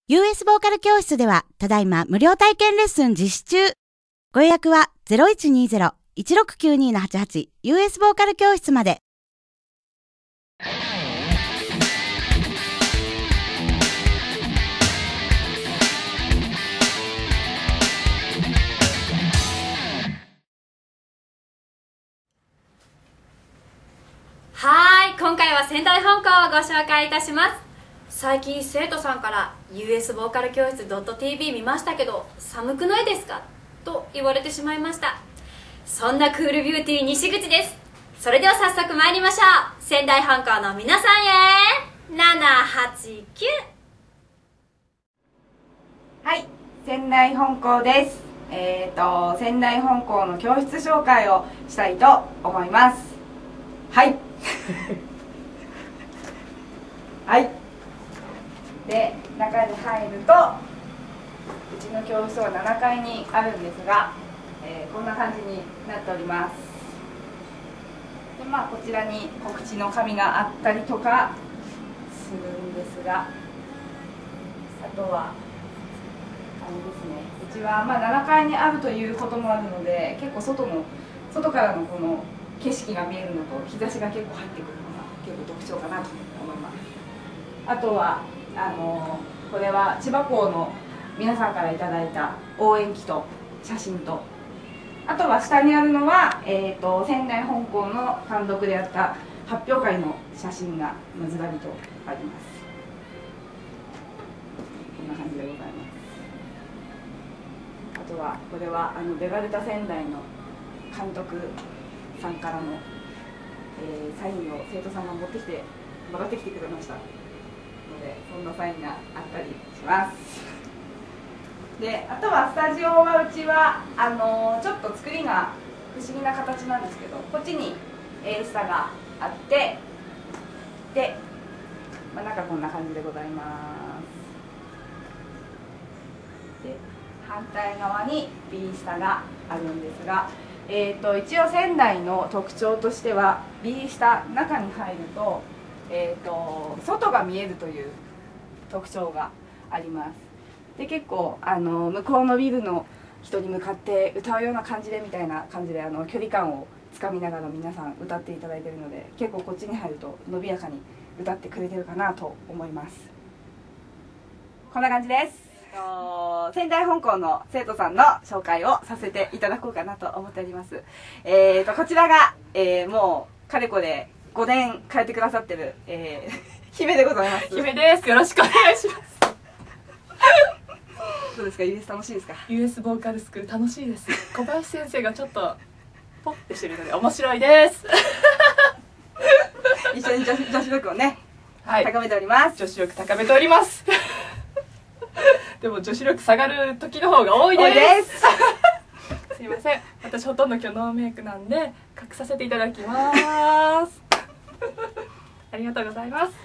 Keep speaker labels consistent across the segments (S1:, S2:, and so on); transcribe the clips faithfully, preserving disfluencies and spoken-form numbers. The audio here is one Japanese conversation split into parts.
S1: ユーエス ボーカル教室では、ただいま無料体験レッスン実施中。ご予約は ゼロいちにゼロ いちろくきゅうに のはちはち ユーエス ボーカル教室まで。
S2: はい、今回は仙台本校をご紹介いたします。最近生徒さんから ユーエス ボーカル教室 .tv 見ましたけど寒くないですかと言われてしまいました。そんなクールビューティー西口です。それでは早速参りましょう。仙台本校の皆さんへななはちきゅう。
S3: はい、仙台本校です。えーと仙台本校の教室紹介をしたいと思います。はいはいで、中に入るとうちの教室はななかいにあるんですが、えーこんな感じになっております。で、まあ、こちらに告知の紙があったりとかするんですが、あとはあれですね、うちはまあななかいにあるということもあるので、結構外の外からのこの景色が見えるのと日差しが結構入ってくるのが結構特徴かなと思います。あとはあのこれは千葉校の皆さんからいただいた応援旗と写真と、あとは下にあるのは、えー、と仙台本校の単独でやった発表会の写真がずらりとあります。こんな感じでございます。あとはこれはあのベガルタ仙台の監督さんからの、えー、サインを生徒さんが持ってきてもらってきてくれましたので、そんなサインがあったりします。で、あとはスタジオはうちはあのー、ちょっと作りが不思議な形なんですけど、こっちに A スタがあって、で、まあ、なんかこんな感じでございます。で、反対側に B スタがあるんですが、えー、と一応仙台の特徴としては B 下中に入ると、えー、と外が見えるという特徴があります。で、結構あの向こうのビルの人に向かって歌うような感じでみたいな感じであの距離感をつかみながら皆さん歌っていただいているので、結構こっちに入ると伸びやかに歌ってくれてるかなと思います。こんな感じです。仙台本校の生徒さんの紹介をさせていただこうかなと思っております。えーとこちらが、えー、もうかれこれごねん通ってくださってる、えー、姫でございます。
S4: 姫です。よろしくお願いします。
S3: どうですか、 ユーエス 楽しいですか？
S4: ユーエス ボーカルスクール楽しいです。小林先生がちょっとポッてしてるので面白いです。
S3: 一緒に女子女子力をね、
S4: はい、
S3: 高めております。
S4: 女子力高めております。でも女子力下がる時の方が多いです。すいません、私ほとんど今日ノーメイクなんで隠させていただきます。ありがとうございます。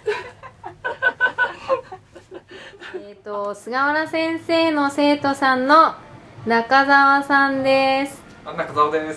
S5: えっと菅原先生の生徒さんの中澤さんです。
S6: あ、中澤です。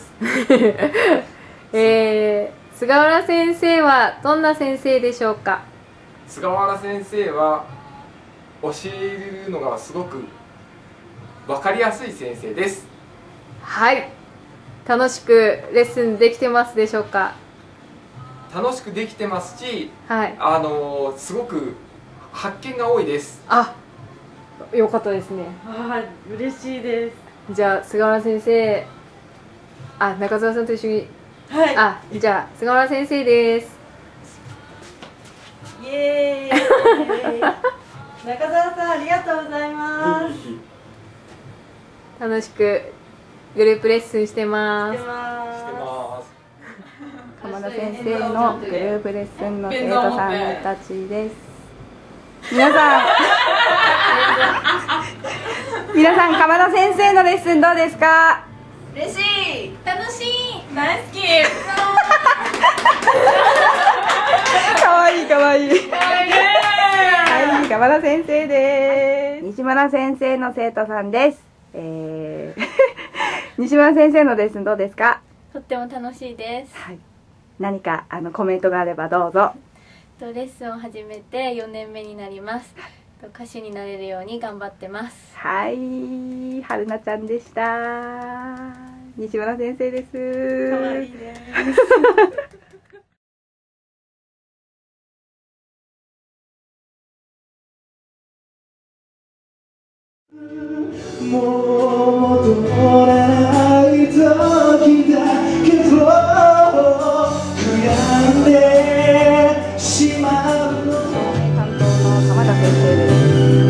S5: えー、菅原先生はどんな先生でしょうか？
S6: 菅原先生は教えるのがすごく分かりやすい先生です。
S5: はい、楽しくレッスンできてますでしょうか？
S6: 楽しくできてますし、
S5: はい、
S6: あのすごく発見が多いです。
S5: あ、よかったですね。
S7: はい、嬉しいです。
S5: じゃあ菅原先生、あ、中澤さんと一緒に、
S7: はい、
S5: あ、じゃあ菅原先生です。
S7: イエーイ。中澤さん、ありがとうございます。
S5: 楽しくグループレッスンしてます。
S7: してます。
S6: してます。
S3: 鎌田先生のグループレッスンの生徒さんたちです。皆さん皆さん、鎌田先生のレッスンどうですか？
S2: 嬉しい、楽しい、
S7: 大好き。
S3: かわいいかわいい。はい、鎌田先生です。西村先生の生徒さんです。えー、西村先生のレッスンどうですか？
S8: とっても楽しいです。
S3: はい、何かあのコメントがあればどうぞ。
S8: とレッスンを始めてよねんめになります。 歌手になれるように頑張ってます。
S3: はい、はるなちゃんでした。西村先生です。
S7: 可愛いです。
S9: もう戻らない時だけど悔やんでしまうの。
S3: 担当の浜田先生です。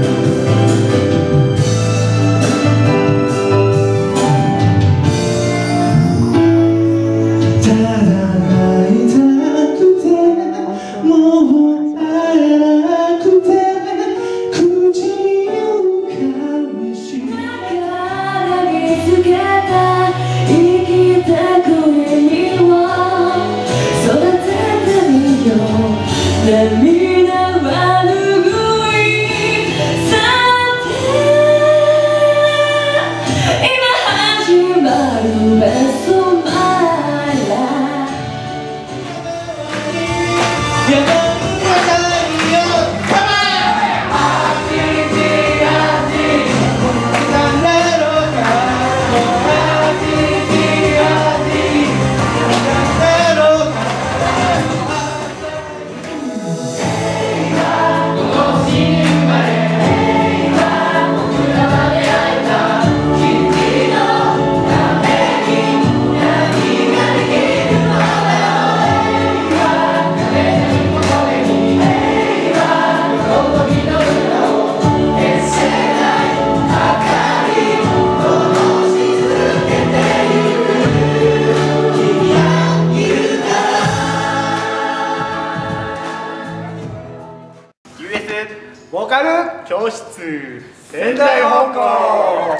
S9: ただ会いたくてもう会えなくて口を噛みしめ見つけた生きた声には育ててみよう涙は拭い去って今始まるベストマイライフ
S10: ボーカル教室仙台本校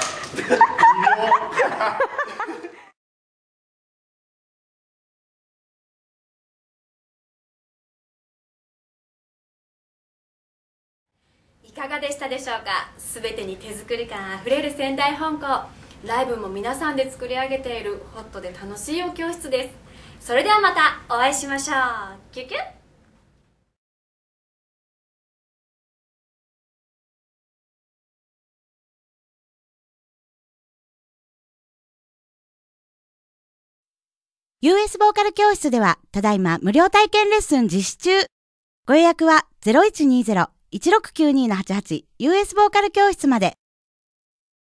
S2: いかがでしたでしょうか。すべてに手作り感あふれる仙台本校、ライブも皆さんで作り上げているホットで楽しいお教室です。それではまたお会いしましょう。キュキュッ。
S1: ユーエス ボーカル教室ではただいま無料体験レッスン実施中。ご予約は ゼロいちにーゼロ いちろくきゅうに のはちはち ユーエス ボーカル教室まで。